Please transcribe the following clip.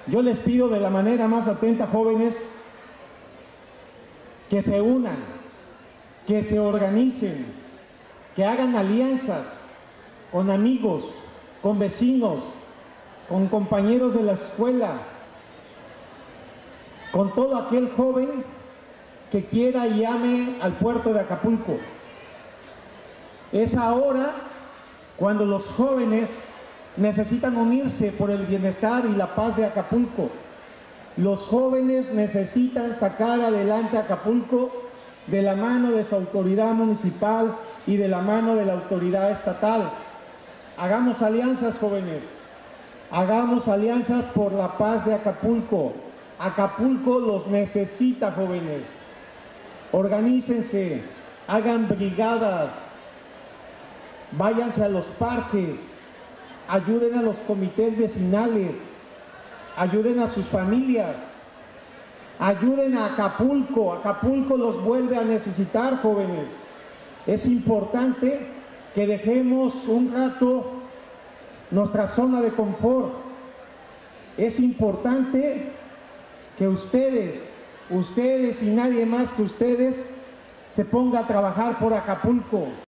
Yo les pido de la manera más atenta, jóvenes, que se unan, que se organicen, que hagan alianzas con amigos, con vecinos, con compañeros de la escuela, con todo aquel joven que quiera y ame al puerto de Acapulco. Es ahora cuando los jóvenes necesitan unirse por el bienestar y la paz de Acapulco. Los jóvenes necesitan sacar adelante Acapulco de la mano de su autoridad municipal y de la mano de la autoridad estatal. Hagamos alianzas, jóvenes. Hagamos alianzas por la paz de Acapulco. Acapulco los necesita, jóvenes. Organícense, hagan brigadas, váyanse a los parques, ayuden a los comités vecinales, ayuden a sus familias, ayuden a Acapulco. Acapulco los vuelve a necesitar, jóvenes. Es importante que dejemos un rato nuestra zona de confort. Es importante que ustedes y nadie más que ustedes se ponga a trabajar por Acapulco.